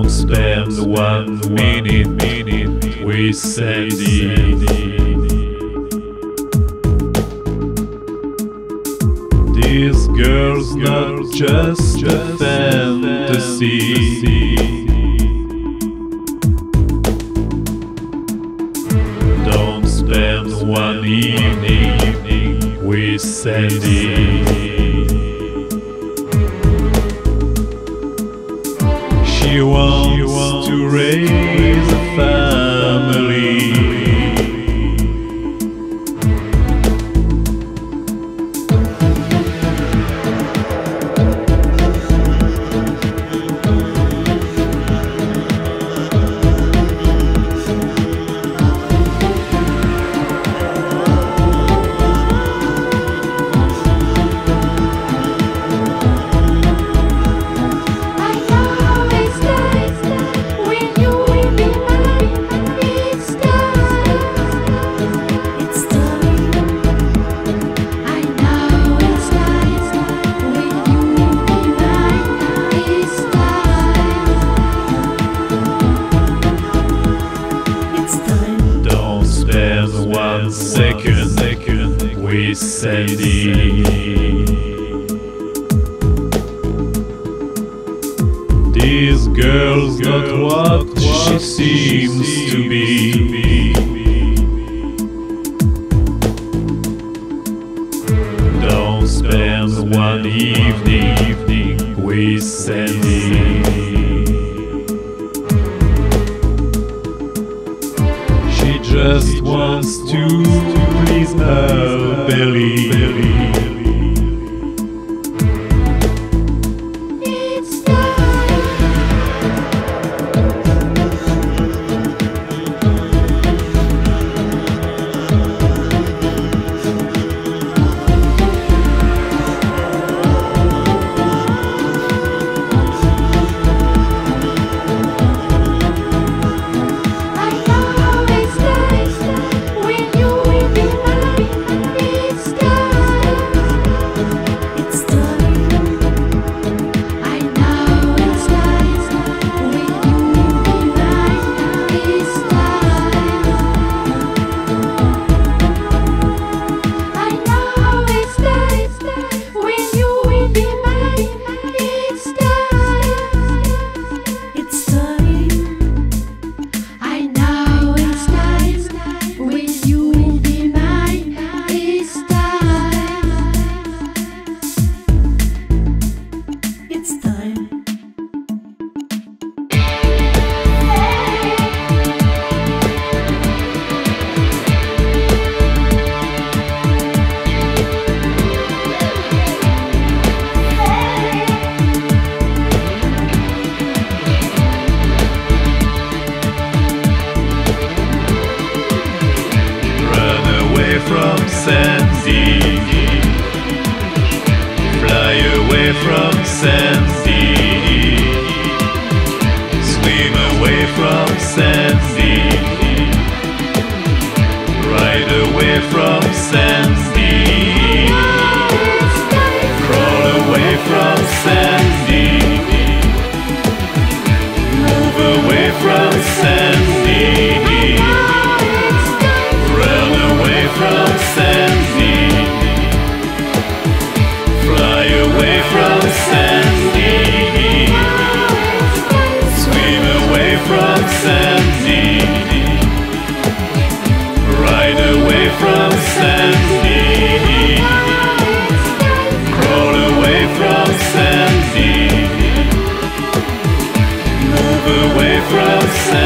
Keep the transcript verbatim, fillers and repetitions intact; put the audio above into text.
Don't spend one minute, minute with Sandy. This girl's not just a fantasy. Don't spend one evening with Sandy. She wants to raise a family. One second, second with Sandy. This girl's not what she seems to be. Don't spend one evening with Sandy. She just wants to please her belly. It's time. From Sandy, fly away from Sandy, swim away from Sandy, ride away from Sandy, crawl away from Sandy, move away from Sandy. From Sandy, fly away from Sandy, swim away from Sandy, ride away from Sandy, crawl away from Sandy, move away from Sandy.